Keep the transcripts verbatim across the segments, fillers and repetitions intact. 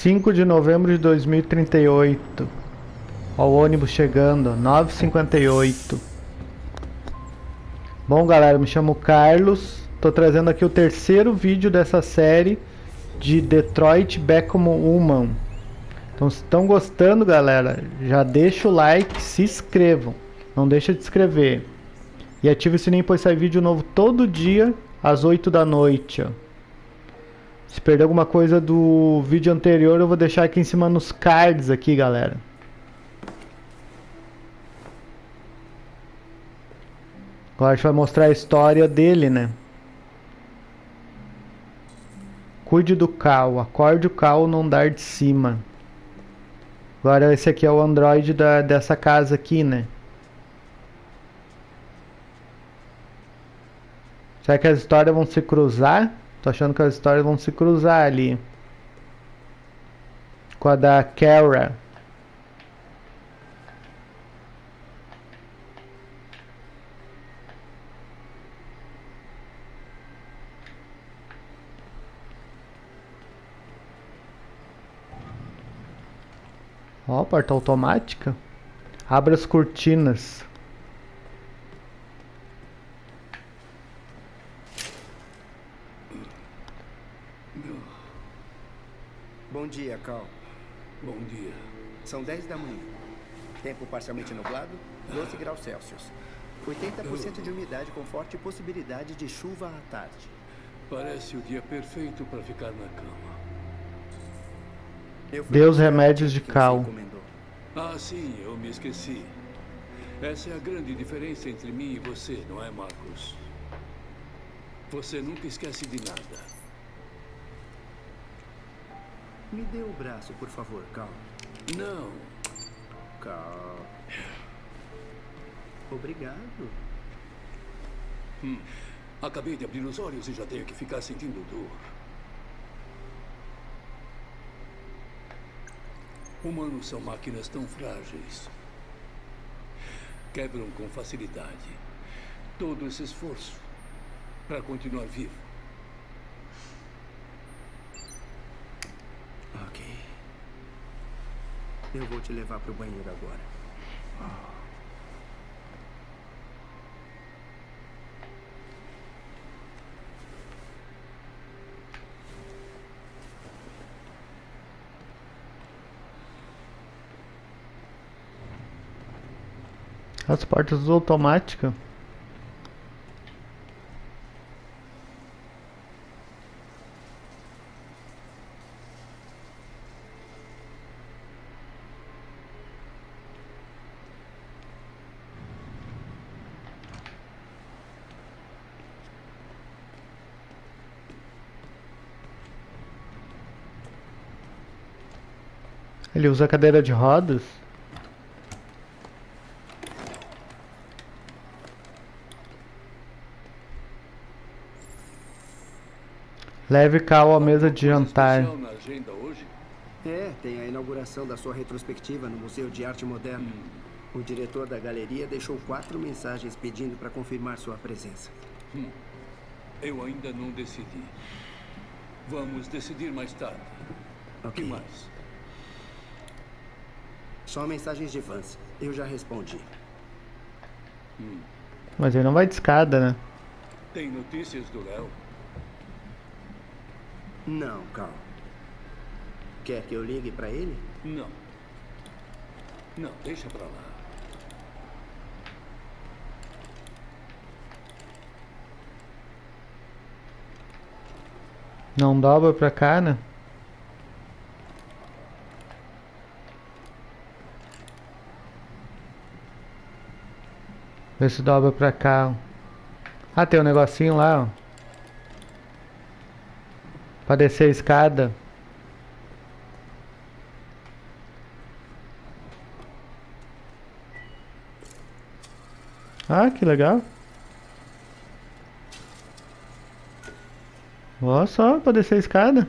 cinco de novembro de dois mil e trinta e oito. Ó, o ônibus chegando, nove e cinquenta e oito. Bom, galera, me chamo Carlos. Tô trazendo aqui o terceiro vídeo dessa série de Detroit Become Human. Então, se estão gostando, galera, já deixa o like, se inscrevam. Não deixa de inscrever. E ative o sininho, pois sai vídeo novo todo dia às oito da noite. Ó. Se perder alguma coisa do vídeo anterior, eu vou deixar aqui em cima nos cards aqui, galera. Agora a gente vai mostrar a história dele, né? Cuide do Cal, acorde o Cal no andar de cima. Agora esse aqui é o Android da, dessa casa aqui, né? Será que as histórias vão se cruzar? Tô achando que as histórias vão se cruzar ali. Com a da Kara. Ó, porta automática. Abra as cortinas. Bom dia, Cal. Bom dia. São dez da manhã. Tempo parcialmente nublado, doze graus Celsius. oitenta por cento de umidade com forte possibilidade de chuva à tarde. Parece o dia perfeito para ficar na cama. Eu fui Dê os buscar remédios o de que você Cal. encomendou. Ah, sim, eu me esqueci. Essa é a grande diferença entre mim e você, não é, Marcos? Você nunca esquece de nada. Me dê o braço, por favor, Cal. Não. Cal. Obrigado. Hum. Acabei de abrir os olhos e já tenho que ficar sentindo dor. Humanos são máquinas tão frágeis. Quebram com facilidade. Todo esse esforço para continuar vivo. Ok. Eu vou te levar para o banheiro agora. As portas automáticas. Ele usa cadeira de rodas. Leve Cal à mesa de jantar. Especial na agenda hoje? É, tem a inauguração da sua retrospectiva no Museu de Arte Moderna. Hum. O diretor da galeria deixou quatro mensagens pedindo para confirmar sua presença. Hum. Eu ainda não decidi. Vamos decidir mais tarde. O Ok. que mais? Só mensagens de fãs. Eu já respondi. Hum. Mas ele não vai de escada, né? Tem notícias do Léo? Não, Cal. Quer que eu ligue para ele? Não. Não, deixa pra lá. Não dobra pra cá, né? Vê se dobra pra cá. Ó. Ah, tem um negocinho lá, ó. Pra descer a escada. Ah, que legal. Ó, só pra descer a escada.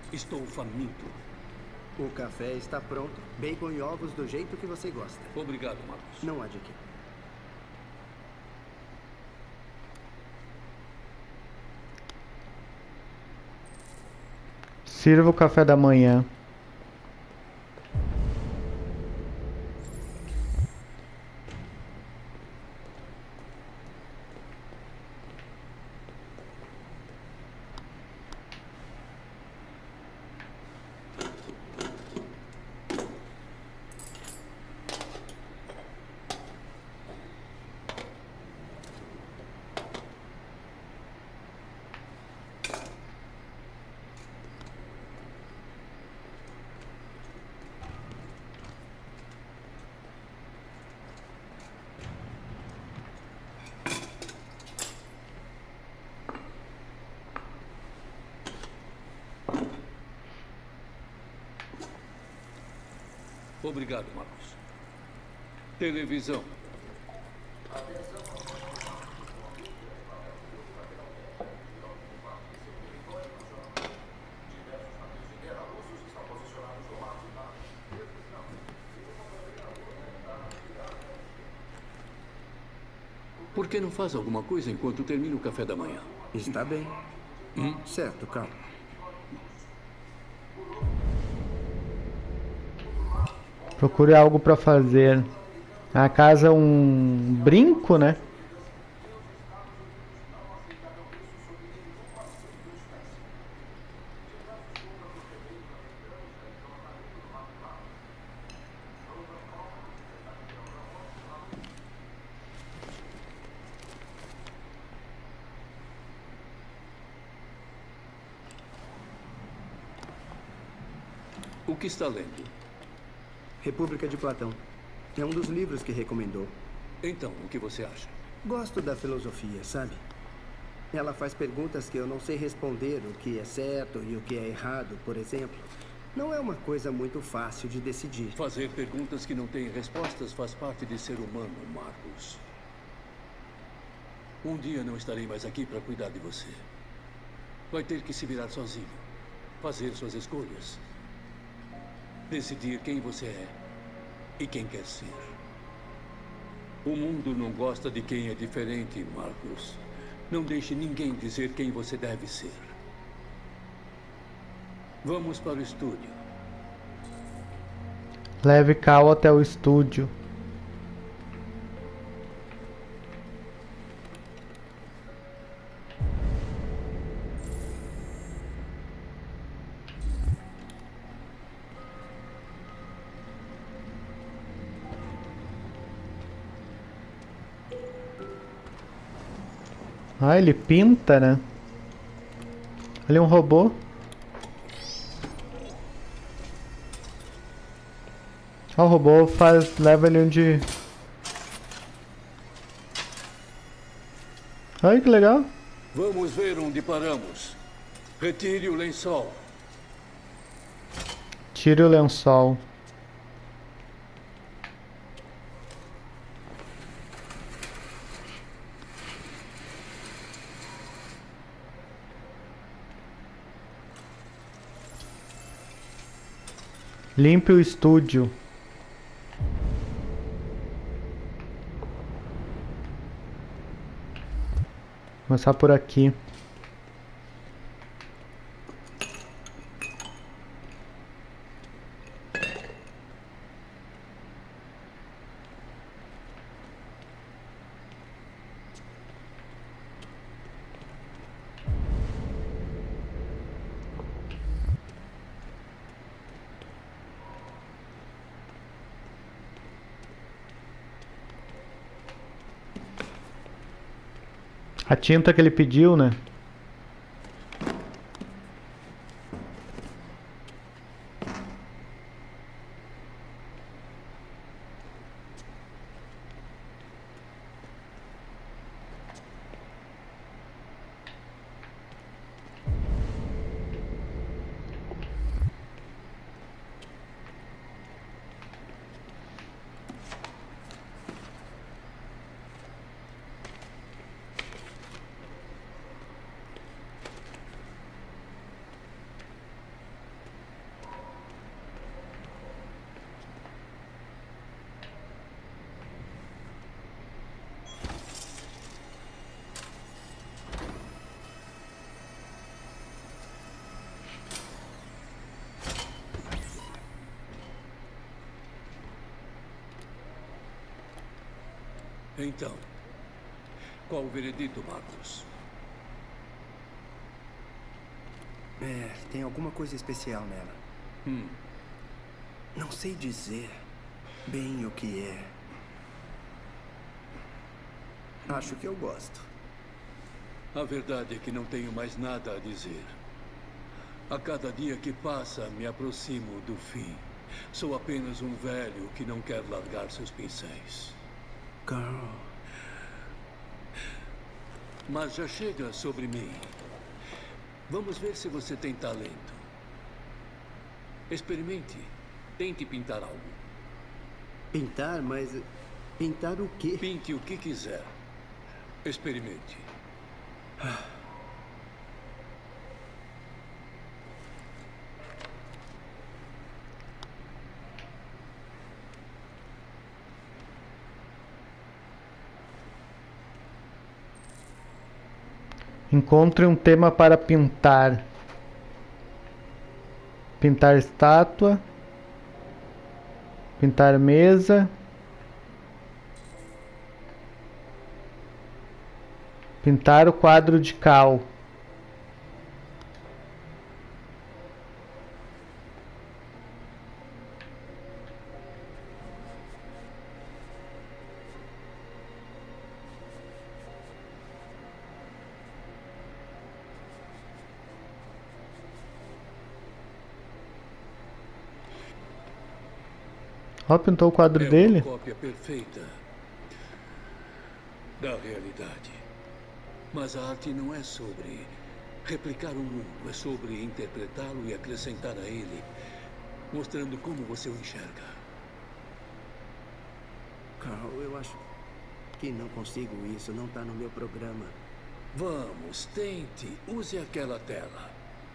Estou faminto. O café está pronto. Bacon e ovos do jeito que você gosta. Obrigado, Marcos. Não há de quê. Sirva o café da manhã. Obrigado, Marcos. Televisão. Por que não faz alguma coisa enquanto termina o café da manhã? Está bem. Hum? Certo, calma. Procure algo para fazer. A casa é um brinco, né? O que está lendo? República de Platão. É um dos livros que recomendou. Então, o que você acha? Gosto da filosofia, sabe? Ela faz perguntas que eu não sei responder, o que é certo e o que é errado, por exemplo. Não é uma coisa muito fácil de decidir. Fazer perguntas que não têm respostas faz parte de ser humano, Marcos. Um dia não estarei mais aqui para cuidar de você. Vai ter que se virar sozinho. Fazer suas escolhas. Decidir quem você é e quem quer ser. O mundo não gosta de quem é diferente, Marcos. Não deixe ninguém dizer quem você deve ser. Vamos para o estúdio. Leve Cal até o estúdio. Ah, ele pinta, né? Ali é um robô. Ah, o robô faz, leva ele onde... Ai, que legal. Vamos ver onde paramos. Retire o lençol. Tire o lençol. Limpe o estúdio. Começar por aqui. A tinta que ele pediu, né? Então, qual o veredito, Marcos? É, tem alguma coisa especial nela. Hum. Não sei dizer bem o que é. Acho que eu gosto. A verdade é que não tenho mais nada a dizer. A cada dia que passa, me aproximo do fim. Sou apenas um velho que não quer largar seus pincéis. Carl. Mas já chega sobre mim. Vamos ver se você tem talento. Experimente. Tente pintar algo. Pintar? Mas... pintar o quê? Pinte o que quiser. Experimente. Encontre um tema para pintar. Pintar estátua. Pintar mesa. Pintar o quadro de cal. Ó, pintou o quadro É dele. uma cópia perfeita da realidade. Mas a arte não é sobre replicar o mundo, é sobre interpretá-lo e acrescentar a ele, mostrando como você o enxerga. Carl, eu acho que não consigo isso. Não tá no meu programa. Vamos, tente. Use aquela tela.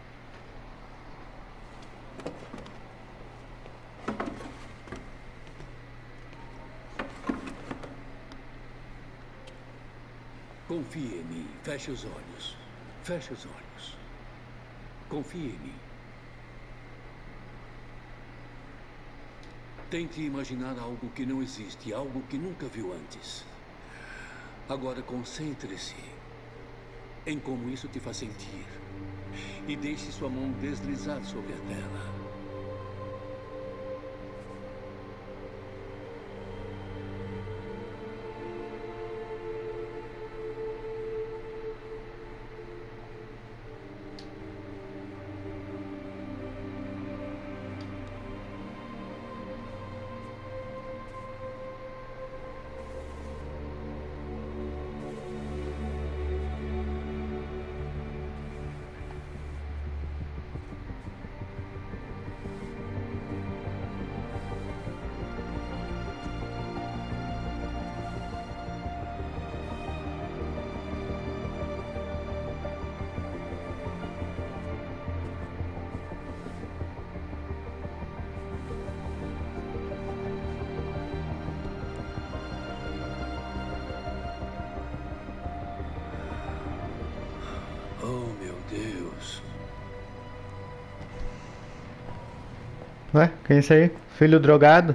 Confie em mim. Feche os olhos. Feche os olhos. Confie em mim. Tente imaginar algo que não existe, algo que nunca viu antes. Agora concentre-se em como isso te faz sentir. E deixe sua mão deslizar sobre a tela. Oh, meu Deus. Ué, quem é isso aí? Filho drogado?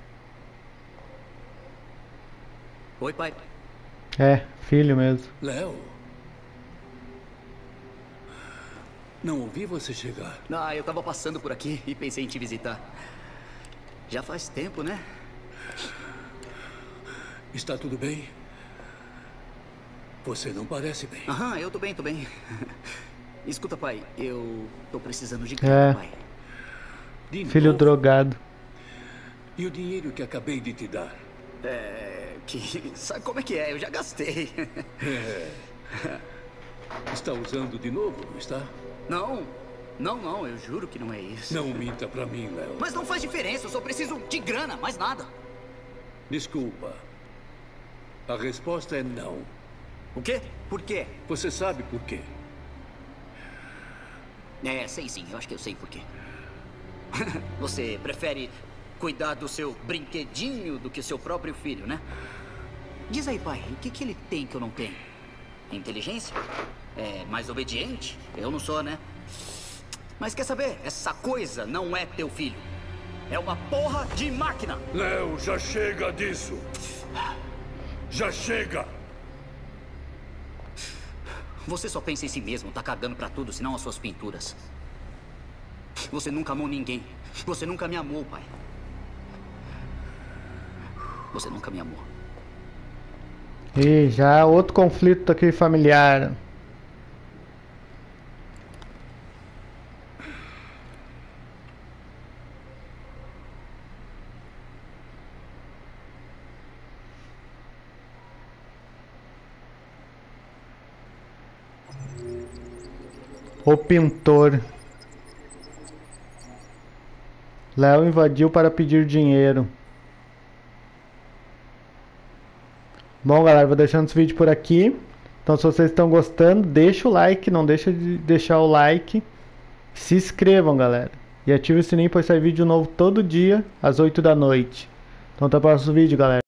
Oi, pai. É, filho mesmo. Léo? Não ouvi você chegar. Ah, eu tava passando por aqui e pensei em te visitar. Já faz tempo, né? Está tudo bem? Você não parece bem. Aham, eu tô bem, tô bem. Escuta, pai, eu tô precisando de grana, É. pai. De Filho novo? drogado. E o dinheiro que acabei de te dar? É... que... sabe como é que é? Eu já gastei. É. Está usando de novo, não está? Não, não, não, eu juro que não é isso. Não minta pra mim, Léo. Mas não faz diferença, eu só preciso de grana, mais nada. Desculpa. A resposta é não. O quê? Por quê? Você sabe por quê? É, sei sim, eu acho que eu sei por quê. Você prefere cuidar do seu brinquedinho do que seu próprio filho, né? Diz aí, pai, o que, que ele tem que eu não tenho? Inteligência? É mais obediente? Eu não sou, né? Mas quer saber? Essa coisa não é teu filho. É uma porra de máquina. Léo, já chega disso. Já chega! Você só pensa em si mesmo, tá cagando pra tudo, senão as suas pinturas. Você nunca amou ninguém. Você nunca me amou, pai. Você nunca me amou. E já outro conflito aqui familiar. O pintor. Léo invadiu para pedir dinheiro. Bom, galera, vou deixando esse vídeo por aqui. Então, se vocês estão gostando, deixa o like, não deixa de deixar o like. Se inscrevam, galera. E ative o sininho para sair vídeo novo todo dia, às oito da noite. Então, até o próximo vídeo, galera.